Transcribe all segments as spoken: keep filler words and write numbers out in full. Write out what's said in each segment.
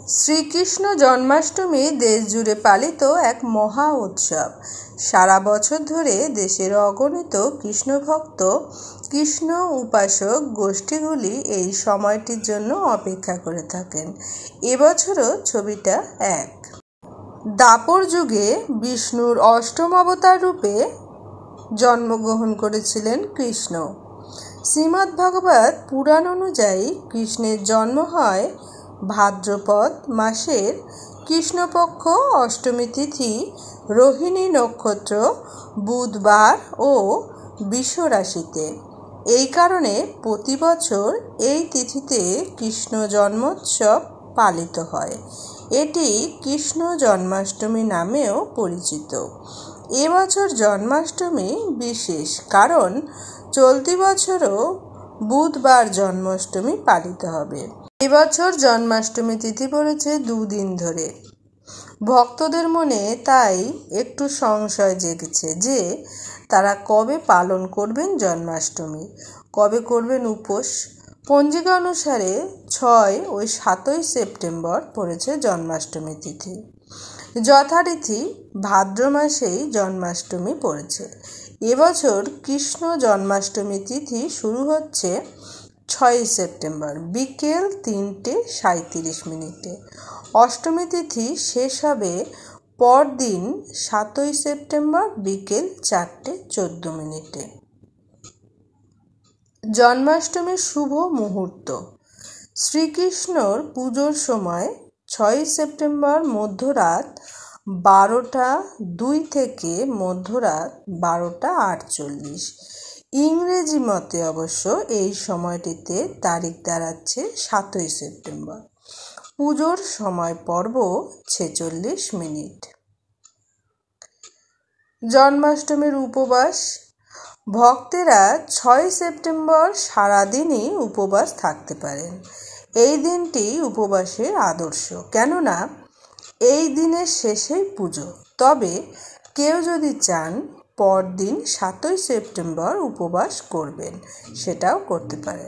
শ্রীকৃষ্ণ জন্মাষ্টমী দেশ জুড়ে পালিত এক মহা উৎসব। সারা বছর ধরে দেশের অগণিত কৃষ্ণভক্ত, কৃষ্ণ উপাসক গোষ্ঠীগুলি এই সময়টির জন্য অপেক্ষা করে থাকেন। এবছরও ছবিটা এক। দ্বাপর যুগে বিষ্ণুর অষ্টম অবতার রূপে জন্মগ্রহণ করেছিলেন কৃষ্ণ। শ্রীমদ্ভাগবত পুরাণ অনুযায়ী কৃষ্ণের জন্ম হয় ভাদ্রপদ মাসের কৃষ্ণপক্ষ অষ্টমী তিথি রোহিণী নক্ষত্র বুধবার ও বৃষ রাশিতে। এই কারণে প্রতি বছর এই তিথিতে কৃষ্ণ জন্মোৎসব পালিত হয়। এটি কৃষ্ণ জন্মাষ্টমী নামেও পরিচিত। এবছর জন্মাষ্টমী বিশেষ, কারণ চলতি বছরও বুধবার জন্মাষ্টমী পালিত হবে। এবছর জন্মাষ্টমী তিথি পড়েছে দুদিন ধরে। ভক্তদের মনে তাই একটু সংশয় জেগেছে যে তারা কবে পালন করবেন জন্মাষ্টমী, কবে করবেন উপোস। পঞ্জিকা অনুসারে ছয় ও সাতই সেপ্টেম্বর পড়েছে জন্মাষ্টমী তিথি। যথারীতি ভাদ্র মাসেই জন্মাষ্টমী পড়েছে। এবছর কৃষ্ণ জন্মাষ্টমী তিথি শুরু হচ্ছে ছয়ই সেপ্টেম্বর বিকেল তিনটে সাঁইত্রিশ মিনিটে। অষ্টমী তিথি শেষ হবে পরদিন সাতই সেপ্টেম্বর বিকেল চারটে চোদ্দ মিনিটে। জন্মাষ্টমীর শুভ মুহূর্ত। শ্রীকৃষ্ণর পুজোর সময় ছয়ই সেপ্টেম্বর মধ্যরাত বারোটা দুই থেকে মধ্যরাত বারোটা আটচল্লিশ। ইংরেজি মতে অবশ্য এই সময়টিতে তারিখ দাঁড়াচ্ছে সাতই সেপ্টেম্বর। পুজোর সময় পর্ব ছেচল্লিশ মিনিট। জন্মাষ্টমীর উপবাস। ভক্তেরা ছয় সেপ্টেম্বর সারাদিনই উপবাস থাকতে পারেন। এই দিনটি উপবাসের আদর্শ, কেননা এই দিনের শেষেই পুজো। তবে কেউ যদি চান পরদিন সাতই সেপ্টেম্বর উপবাস করবেন, সেটাও করতে পারেন।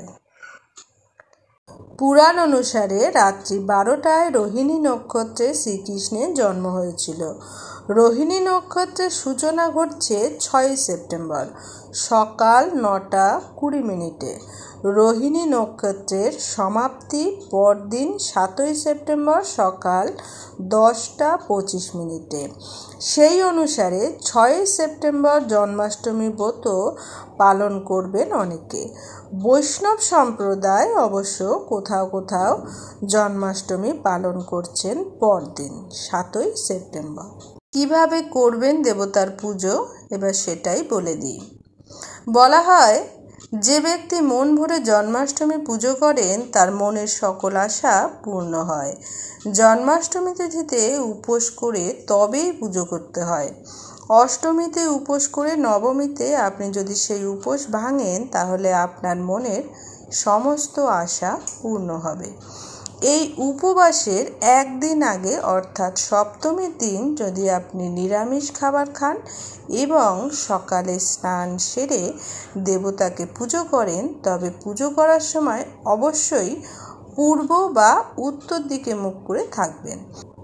পুরাণ অনুসারে রাত্রি বারোটায় রোহিণী নক্ষত্রে শ্রীকৃষ্ণের জন্ম হয়েছিল। রোহিণী নক্ষত্রের সূচনা ঘটছে ছয়ই সেপ্টেম্বর সকাল নটা কুড়ি মিনিটে। রোহিণী নক্ষত্রের সমাপ্তি পরদিন সাতই সেপ্টেম্বর সকাল দশটা পঁচিশ মিনিটে। সেই অনুসারে ছয়ই সেপ্টেম্বর জন্মাষ্টমী ব্রত পালন করবেন অনেকে। বৈষ্ণব সম্প্রদায় অবশ্য কোথাও কোথাও জন্মাষ্টমী পালন করছেন পরদিন সাতই সেপ্টেম্বর। কিভাবে করবেন দেবতার পুজো, এবার সেটাই বলে দিই। বলা হয়, যে ব্যক্তি মন ভরে জন্মাষ্টমী পুজো করেন তার মনের সকল আশা পূর্ণ হয়। জন্মাষ্টমী তিথিতে উপোস করে তবেই পুজো করতে হয়। অষ্টমীতে উপোস করে নবমীতে আপনি যদি সেই উপোস ভাঙেন তাহলে আপনার মনের সমস্ত আশা পূর্ণ হবে। এই উপবাসের একদিন আগে অর্থাৎ সপ্তমীর দিন যদি আপনি নিরামিষ খাবার খান এবং সকালে স্নান সেরে দেবতাকে পুজো করেন, তবে পুজো করার সময় অবশ্যই পূর্ব বা উত্তর দিকে মুখ করে থাকবেন।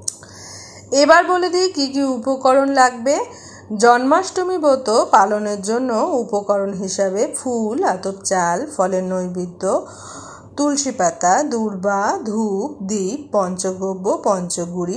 এবার বলে দিই কী কী উপকরণ লাগবে। জন্মাষ্টমী ব্রত পালনের জন্য উপকরণ হিসাবে ফুল, আতপ চাল, ফলের নৈবেদ্য, তুলসী পাতা, দূর্বা, ধূপ, দীপ, পঞ্চগব্য, পঞ্চগুড়ি,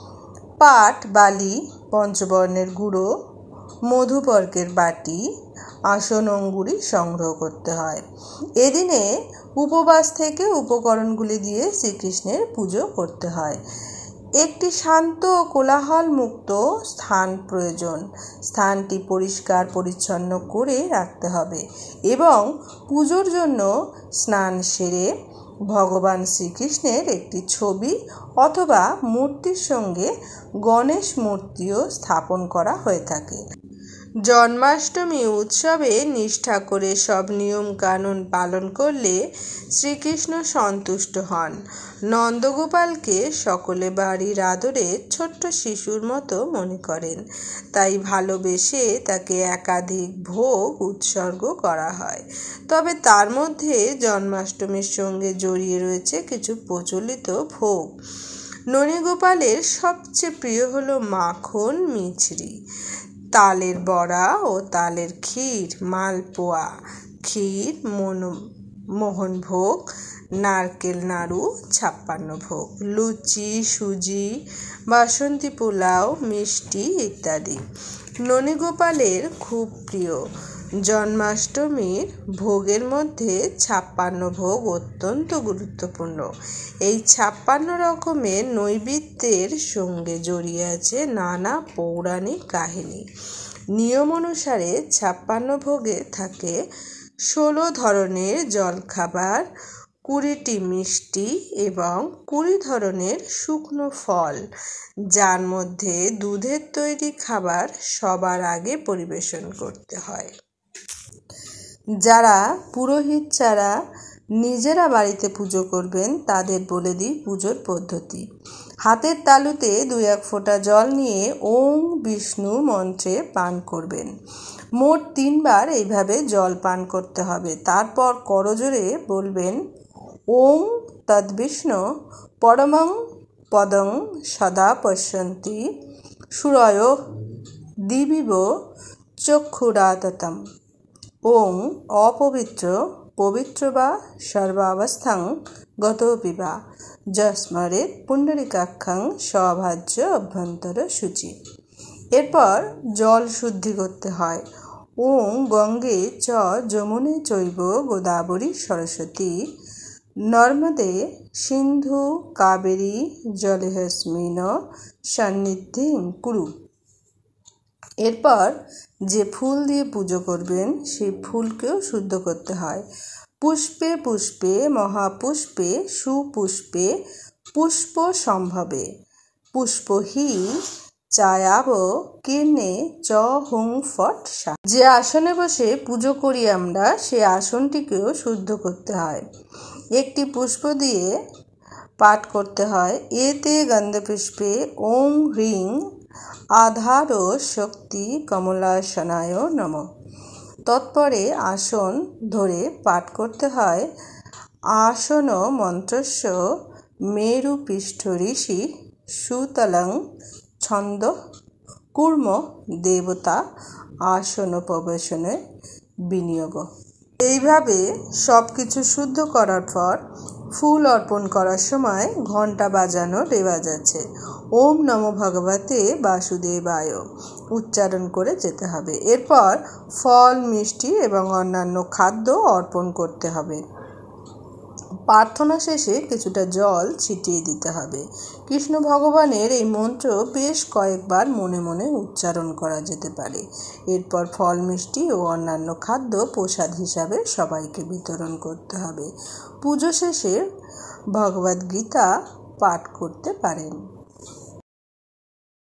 পাট, বালি, পঞ্চবর্ণের গুঁড়ো, মধুপর্কের বাটি, আসন অঙ্গুরি সংগ্রহ করতে হয়। এদিনে উপবাস থেকে উপকরণগুলি দিয়ে শ্রীকৃষ্ণের পুজো করতে হয়। একটি শান্ত ও কোলাহল মুক্ত স্থান প্রয়োজন। স্থানটি পরিষ্কার পরিচ্ছন্ন করে রাখতে হবে এবং পুজোর জন্য স্নান সেরে ভগবান শ্রীকৃষ্ণের একটি ছবি অথবা মূর্তির সঙ্গে গণেশ মূর্তিও স্থাপন করা হয়ে থাকে। জন্মাষ্টমী উৎসবে নিষ্ঠা করে সব নিয়ম কানুন পালন করলে শ্রীকৃষ্ণ সন্তুষ্ট হন। নন্দগোপালকে সকলে বাড়ির আদরে ছোট্ট শিশুর মতো মনে করেন, তাই ভালোবেসে তাকে একাধিক ভোগ উৎসর্গ করা হয়। তবে তার মধ্যে জন্মাষ্টমীর সঙ্গে জড়িয়ে রয়েছে কিছু প্রচলিত ভোগ। ননীগোপালের সবচেয়ে প্রিয় হলো মাখন মিছরি, তালের বড়া ও তালের ক্ষীর, মালপোয়া, ক্ষীর, মোহনভোগ, নারকেল নাড়ু, ছাপ্পান্ন ভোগ, লুচি, সুজি, বাসন্তী পোলাও, মিষ্টি ইত্যাদি ননীগোপালের খুব প্রিয়। জন্মাষ্টমীর ভোগের মধ্যে ছাপ্পান্ন ভোগ অত্যন্ত গুরুত্বপূর্ণ। এই ছাপ্পান্ন রকমের নৈবেদ্যের সঙ্গে জড়িয়ে আছে নানা পৌরাণিক কাহিনী। নিয়ম অনুসারে ছাপ্পান্ন ভোগে থাকে ষোলো ধরনের জলখাবার, কুড়িটি মিষ্টি এবং কুড়ি ধরনের শুকনো ফল, যার মধ্যে দুধের তৈরি খাবার সবার আগে পরিবেশন করতে হয়। যারা পুরোহিত ছাড়া নিজেরা বাড়িতে পুজো করবেন তাদের বলে দিই পুজোর পদ্ধতি। হাতের তালুতে দুই এক ফোঁটা জল নিয়ে ওম বিষ্ণু মন্ত্রে পান করবেন। মোট তিনবার এইভাবে জল পান করতে হবে। তারপর করজোরে বলবেন ওম তদ্বিষ্ণু পরমং পদং সদা পশ্যন্তি সূরয় দিবিব চক্ষুরাততম। ওং অপবিত্র পবিত্র বা সর্বাবস্থাং গতোপি বা যস্মরেৎ পুণ্ডরীকাক্ষং স্বভাজ্য অভ্যন্তর শুচি। এরপর জল শুদ্ধি করতে হয়। ওং গঙ্গে চ যমুনে চৈব গোদাবরী সরস্বতী নর্মদে সিন্ধু কাবেরী জলেহস্মিন সন্নিধিং কুরু। এরপর যে ফুল দিয়ে পুজো করবেন সেই ফুলকেও শুদ্ধ করতে হয়। পুষ্পে পুষ্পে মহাপুষ্পে সুপুষ্পে পুষ্প সম্ভবে পুষ্পহি চায়াব কীর্ণে চ হুং ফট সা। যে আসনে বসে পুজো করি আমরা সে আসনটিকেও শুদ্ধ করতে হয়। একটি পুষ্প দিয়ে পাঠ করতে হয় এতে গন্ধপুষ্পে ওং হ্রিং আধার শক্তি কমলাসনায় নমঃ। তৎপরে আসন ধরে পাঠ করতে হয় আসন মন্ত্রস্য মেরু পৃষ্ঠ ঋষি সুতলং ছন্দ কুর্ম দেবতা আসন প্রবেশনে বিনিয়োগ। এইভাবে সব কিছু শুদ্ধ করার পর ফুল অর্পণ করার সময় ঘণ্টা বাজানোর রেওয়াজ আছে। ওম নমো ভগবতে বাসুদেবায় উচ্চারণ করে যেতে হবে। এরপর ফল, মিষ্টি এবং অন্যান্য খাদ্য অর্পণ করতে হবে। প্রার্থনা শেষে কিছুটা জল ছিটিয়ে দিতে হবে। কৃষ্ণ ভগবানের এই মন্ত্র বেশ কয়েকবার মনে মনে উচ্চারণ করা যেতে পারে। এরপর ফল, মিষ্টি ও অন্যান্য খাদ্য প্রসাদ হিসাবে সবাইকে বিতরণ করতে হবে। পুজো শেষে ভগবদ্গীতা পাঠ করতে পারেন।